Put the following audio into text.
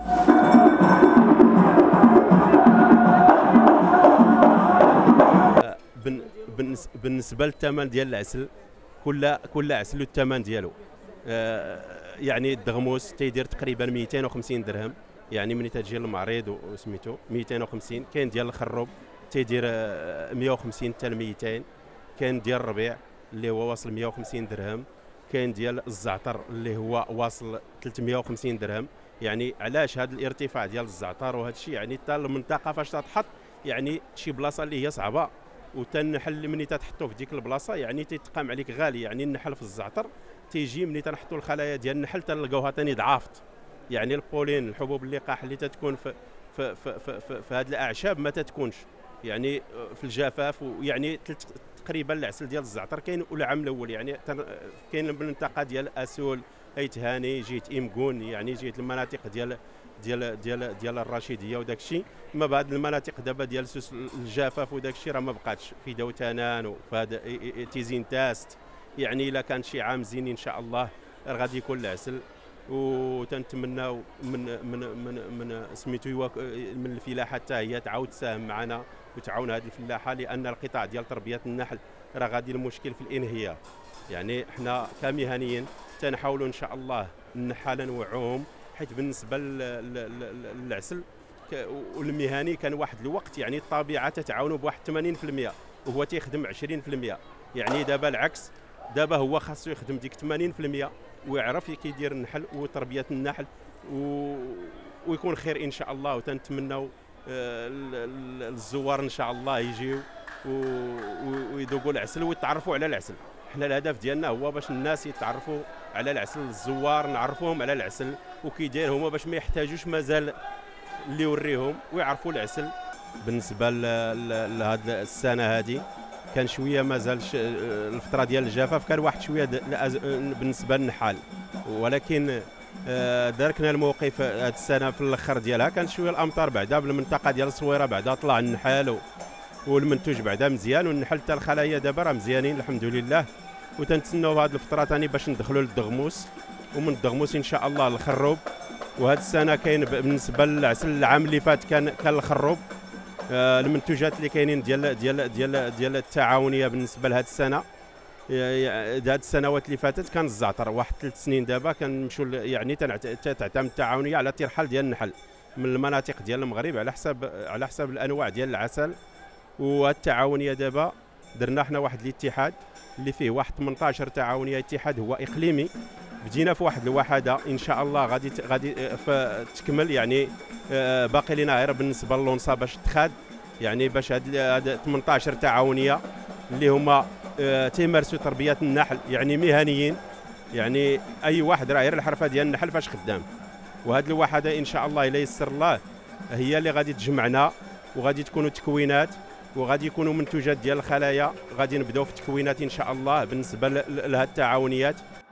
بالنسبه للثمن ديال العسل، كل عسل والثمن ديالو. يعني الدغموس تيدير تقريبا 250 درهم، يعني ملي تجي للمعرض وسميتو 250. كاين ديال الخروب تيدير 150 حتى ل 200. كاين ديال الربيع اللي هو واصل 150 درهم. كاين ديال الزعتر اللي هو واصل 350 درهم. يعني علاش هذا الارتفاع ديال الزعتر وهذا الشيء؟ يعني حتى المنطقه فاش تتحط، يعني شي بلاصه اللي هي صعبه، وتنحل ملي تحطو في ديك البلاصه يعني تيتقام عليك غالي. يعني النحل في الزعتر تيجي ملي تنحطوا الخلايا ديال النحل تنلقاوها ثاني ضعافت. يعني البولين، الحبوب اللقاح اللي تتكون في هذه الاعشاب ما تتكونش يعني في الجفاف. ويعني تقريبا العسل ديال الزعتر كاين العام الاول، يعني كاين بالمنطقه ديال اسول، ايت هاني، جهه امكون، يعني جهه المناطق ديال الرشيديه وداك الشيء. اما بعد المناطق دابا ديال سوس الجفاف وداك الشيء راه ما بقاتش في دوتنان وفي هذا تيزين تاست. يعني الا كان شي عام زين ان شاء الله غادي يكون العسل. وتنتمناو من سميتو من الفلاحه حتى هي تعاود تساهم معنا وتعاون هذه الفلاحه، لان القطاع ديال تربيه النحل راه غادي المشكل في الانهيار. يعني احنا كمهنيين تنحاولوا ان شاء الله النحاله نوعوهم، حيت بالنسبه للعسل والمهني كان واحد الوقت يعني الطبيعه تتعاونوا بواحد 80% وهو تيخدم 20%. يعني دابا العكس، دابا هو خاصو يخدم ديك 80% ويعرف كيدير النحل وتربيه النحل ويكون خير ان شاء الله. وتنتمناو الزوار ان شاء الله يجيو ويذوقوا العسل ويتعرفوا على العسل. حنا الهدف ديالنا هو باش الناس يتعرفوا على العسل، الزوار نعرفوهم على العسل وكيداير هما باش ما يحتاجوش مازال اللي يوريهم ويعرفوا العسل. بالنسبه لهذه السنه هذه كان شويه مازال الفتره ديال الجفاف كان واحد شويه بالنسبه للنحال، ولكن داركنا الموقف هذه السنه في الاخر ديالها كان شويه الامطار بعدا بالمنطقه ديال الصويره بعدا طلع النحال والمنتوج بعدا مزيان، والنحل حتى الخلايا دابا راه مزيانين الحمد لله. وتنتسناو هذه الفتره ثاني باش ندخلوا للدغموس، ومن الدغموس ان شاء الله الخروب. وهذه السنه كاين بالنسبه للعسل العام اللي فات كان الخروب. المنتوجات اللي كاينين ديال التعاونيه بالنسبه لهذه السنه، هذه السنوات اللي فاتت كان الزعتر واحد 3 سنين دابا كنمشيو يعني تعتمد التعاونيه على ترحال ديال النحل من المناطق ديال المغرب على حسب الانواع ديال العسل. والتعاونيه دابا درنا حنا واحد الاتحاد اللي فيه واحد 18 تعاونيه، اتحاد هو اقليمي. بدينا في واحد الوحده ان شاء الله غادي تكمل، يعني باقي لنا غير بالنسبه للونصا باش تخاد، يعني باش هاد 18 تعاونيه اللي هما تيمارسوا تربيه النحل يعني مهنيين. يعني اي واحد راه غير الحرفه ديال النحل فاش خدام. وهاد الوحده ان شاء الله الا يسر الله هي اللي غادي تجمعنا، وغادي تكونوا تكوينات وغادي يكونوا منتوجات ديال الخلايا. غادي نبداو في التكوينات ان شاء الله بالنسبه لهاد التعاونيات.